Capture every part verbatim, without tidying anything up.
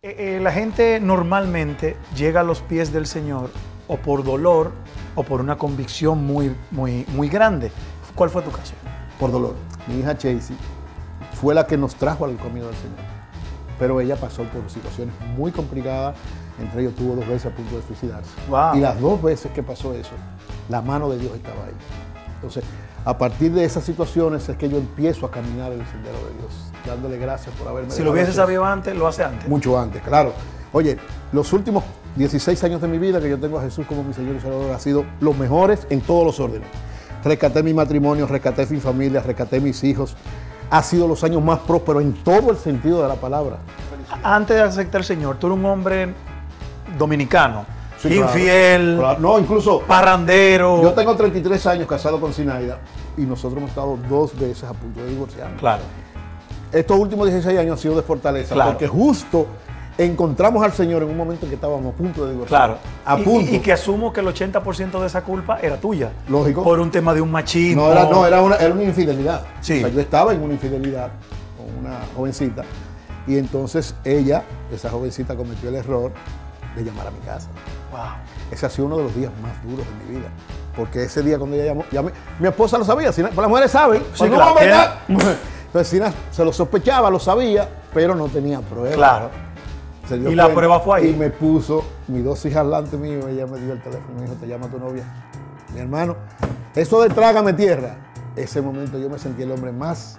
Eh, eh, la gente normalmente llega a los pies del Señor o por dolor o por una convicción muy, muy, muy grande. ¿Cuál fue tu caso? Por dolor. Mi hija Chasey fue la que nos trajo al camino del Señor, pero ella pasó por situaciones muy complicadas. Entre ellos tuvo dos veces a punto de suicidarse. Wow. Y las dos veces que pasó eso, la mano de Dios estaba ahí. Entonces, a partir de esas situaciones es que yo empiezo a caminar el sendero de Dios, dándole gracias por haberme Si lo hubiese sabido antes, lo hace antes. Mucho antes, claro. Oye, los últimos dieciséis años de mi vida que yo tengo a Jesús como mi Señor y Salvador han sido los mejores en todos los órdenes. Rescaté mi matrimonio, rescaté mi familia, rescaté mis hijos. Ha sido los años más prósperos en todo el sentido de la palabra. Antes de aceptar al Señor, tú eres un hombre dominicano, Sí, infiel, claro, claro. No, incluso parrandero. yo tengo treinta y tres años casado con Sinaida y nosotros hemos estado dos veces a punto de divorciarnos. Claro. Estos últimos dieciséis años han sido de fortaleza, Claro. porque justo encontramos al Señor en un momento en que estábamos a punto de divorciarnos. Claro. A Y, punto. y- y que asumo que el ochenta por ciento de esa culpa era tuya. Lógico. Por un tema de un machismo. No, era, no, era una, era una infidelidad. Sí. O sea, yo estaba en una infidelidad con una jovencita y entonces ella, esa jovencita, cometió el error de llamar a mi casa. Wow. Ese ha sido uno de los días más duros de mi vida. Porque ese día cuando ella llamó, ya mi, mi esposa lo sabía, Sina, pues las mujeres saben. Sí, Cuando claro, un hombre está- Entonces Sina se lo sospechaba, lo sabía, pero no tenía pruebas. Claro. Se dio Y la cuenta prueba fue ahí. Y me puso, mis dos hijas delante mío, ella me dio el teléfono y me dijo, te llama tu novia. Mi hermano, eso de trágame tierra, ese momento yo me sentí el hombre más.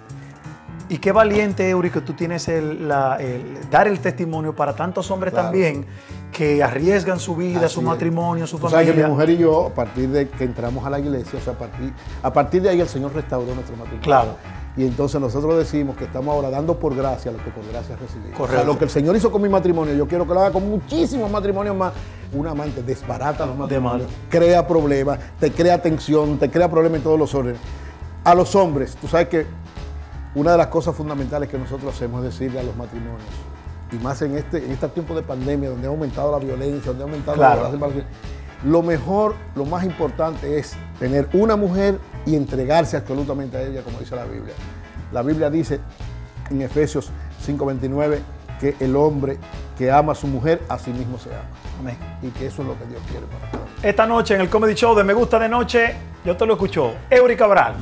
Y qué valiente, Eury, que tú tienes el, la- el dar el testimonio para tantos hombres Claro. también que arriesgan su vida, Así su es. matrimonio, su Tú sabes que familia. mi mujer y yo, a partir de que entramos a la iglesia, o sea, a partir, a partir de ahí el Señor restauró nuestro matrimonio. Claro. Y entonces nosotros decimos que estamos ahora dando por gracia lo que por gracia recibimos. Correcto. O sea, lo que el Señor hizo con mi matrimonio, yo quiero que lo haga con muchísimos matrimonios más. Un amante desbarata los matrimonios, crea problemas, te crea tensión, te crea problemas en todos los órdenes. A los hombres, tú sabes que una de las cosas fundamentales que nosotros hacemos es decirle a los matrimonios, y más en este, en este tiempo de pandemia, donde ha aumentado la violencia, donde ha aumentado Claro. la separación, lo mejor, lo más importante es tener una mujer y entregarse absolutamente a ella, como dice la Biblia. La Biblia dice en Efesios cinco veintinueve que el hombre que ama a su mujer, a sí mismo se ama. Amén. Y que eso es lo que Dios quiere para todos. Esta noche en el Comedy Show de Me Gusta de Noche, yo te lo escucho, Eury Cabral.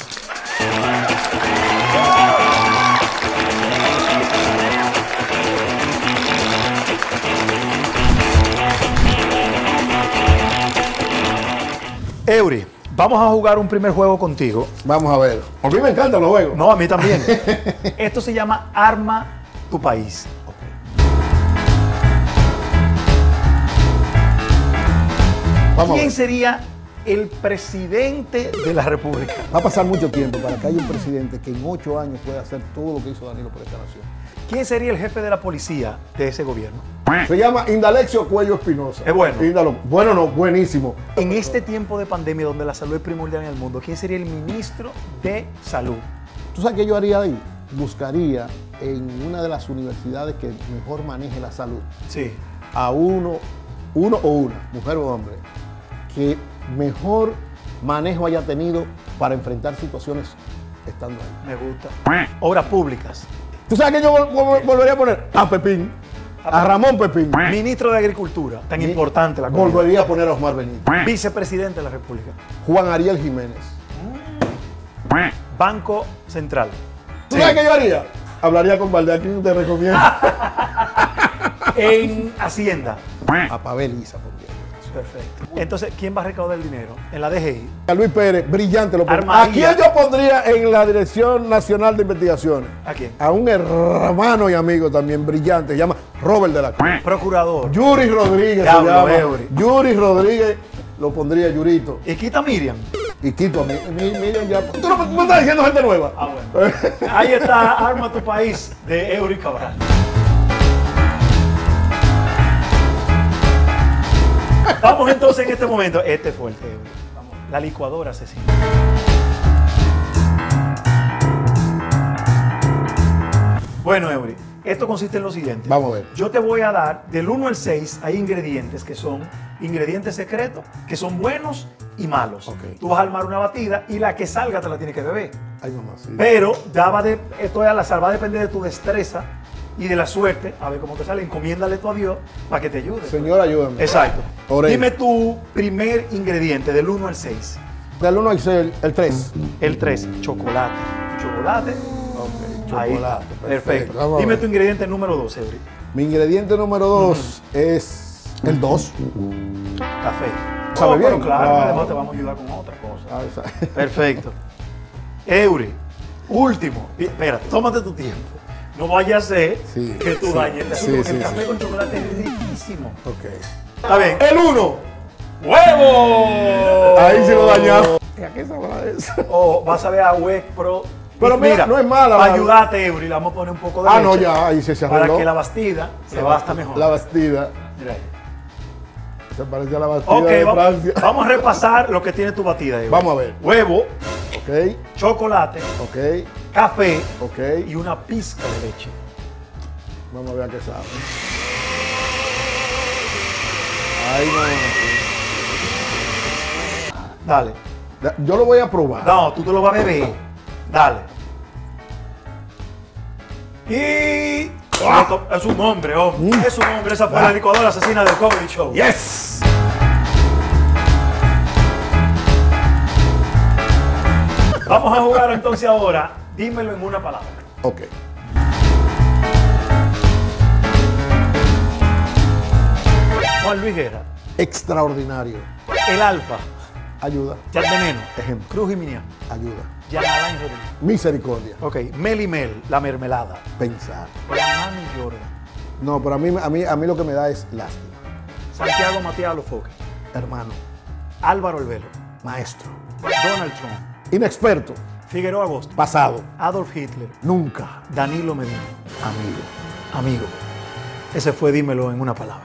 Eury, vamos a jugar un primer juego contigo. Vamos a ver. A mí me encantan los juegos. No, a mí también. Esto se llama Arma tu País. Vamos a ¿Quién ver. sería el presidente de la República? Va a pasar mucho tiempo para que haya un presidente que en ocho años pueda hacer todo lo que hizo Danilo por esta nación. ¿Quién sería el jefe de la policía de ese gobierno? Se llama Indalecio Cuello Espinosa. Es bueno. Índalo. Bueno, no, buenísimo. En este tiempo de pandemia donde la salud es primordial en el mundo, ¿quién sería el ministro de Salud? ¿Tú sabes qué yo haría ahí? Buscaría en una de las universidades que mejor maneje la salud Sí. a uno, uno o una, mujer o hombre, que mejor manejo haya tenido para enfrentar situaciones estando ahí. Me gusta. Obras públicas. ¿Tú sabes que yo vol- vol- volvería a poner? A Pepín, a Ramón Pepín. Ministro de Agricultura, tan Y importante la cosa. Volvería a poner a Osmar Benítez. Vicepresidente de la República. Juan Ariel Jiménez. Banco Central. ¿Tú Sí. sabes qué yo haría? Hablaría con Valdés, ¿a quién te recomiendo? En Hacienda. A Pavel Isa, por Dios. Perfecto. Entonces, ¿quién va a recaudar el dinero? En la D G I. A Luis Pérez, brillante. Lo pondría. ¿A Armadilla. quién yo pondría en la Dirección Nacional de Investigaciones? ¿A quién? A un hermano y amigo también brillante, se llama Robert de la Cruz. Procurador. Yuri Rodríguez Diablo, se llama. Eury. Yuri Rodríguez, lo pondría Yurito. Y quita Miriam. Y quito a mí. mi- Miriam ya. Tú no me, me estás diciendo gente nueva. Ah, bueno. Ahí está Arma tu País de Eury Cabral. Vamos entonces en este momento. Este fue el Eury. Vamos. La licuadora asesina. Bueno, Eury, esto consiste en lo siguiente. Vamos a ver. Yo te voy a dar, del uno al seis, hay ingredientes que son ingredientes secretos, que son buenos y malos. Ok. Tú vas a armar una batida y la que salga te la tienes que beber. Ay, mamá, sí. Pero ya va de, esto es al azar, va a depender de tu destreza y de la suerte, a ver cómo te sale, encomiéndale tú a Dios para que te ayude. Señor, ayúdame. Exacto. Oré. Dime tu primer ingrediente del uno al seis. Del uno al seis, el tres. El tres, chocolate. Chocolate. Ok, Ahí está. chocolate. Perfecto. Vamos a Dime ver. tu ingrediente número dos, Eury. Mi ingrediente número dos es el dos. Café. ¿Sabe Oh, pero bien? claro, Ah. además te vamos a ayudar con otra cosa. Ah, esa- Perfecto. Eury, último. Y- Espérate, tómate tu tiempo. No vaya a ser Sí, que tú sí, dañes este sí, asunto, porque sí, el café sí. con chocolate es riquísimo. Ok. Está bien. El uno. ¡Huevo! Ahí se lo dañamos. ¿A qué sabrá eso? O vas a ver a W E C Pro. Pero mira, no es mala, Para la- ayudarte, Eury, le vamos a poner un poco de Ah, leche. no, ya, ahí se, se Para arregló. que la bastida se basta mejor. La bastida. Mira ahí. Se parece a la bastida Ok, de vamos, Francia. vamos a repasar lo que tiene tu batida, Eury. Vamos a ver. Huevo, Ok, chocolate, ok, café ok. y una pizca de leche. Vamos a ver a qué sabe. Ay, Dale. no. Yo lo voy a probar. No, tú te lo vas a beber. Dale. Y... Es un hombre, hombre. Mm. Es un hombre. Esa fue la licuadora asesina del Comedy Show. Yes. Vamos a jugar entonces ahora. Dímelo en una palabra. Ok. Juan Luis Guerra. Extraordinario. El Alfa. Ayuda. Jack Veneno. Ejemplo. Cruz y Minian. Ayuda. Jan Alain Rodríguez. Misericordia. Ok. Mel y Mel. La mermelada. Pensar. La Mami Jordan. No, pero a mí, a mí, a mí lo que me da es lástima. Santiago Matías Alofoque. Hermano. Álvaro Elvelo. Maestro. Donald Trump. Inexperto. Figueroa Agosto. Pasado. Adolf Hitler. Nunca. Danilo Medina. Amigo. Amigo. Ese fue Dímelo en una palabra.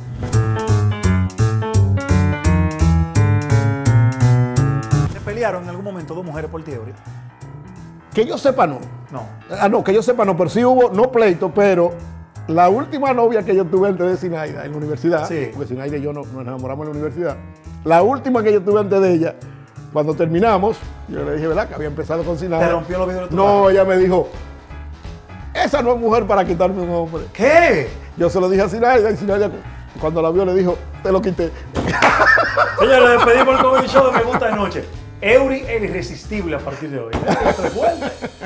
¿Se pelearon en algún momento dos mujeres por ti, Eury? Que yo sepa, no. No. Ah, no, que yo sepa, no, pero sí hubo, no pleito, pero la última novia que yo tuve antes de Zinaida en la universidad, Sí. porque Zinaida y yo no- nos enamoramos en la universidad, la última que yo tuve antes de ella, cuando terminamos, yo le dije, ¿verdad? Que había empezado con Zinaida. ¿Te rompió los vidrios de tu No, carro? ella me dijo, esa no es mujer para quitarme un hombre. ¿Qué? Yo se lo dije a Zinaida y Zinaida cuando la vio le dijo, te lo quité. Señores, despedimos el Comedy Show de Me Gusta de Noche. Eury el irresistible a partir de hoy. Esto es fuerte.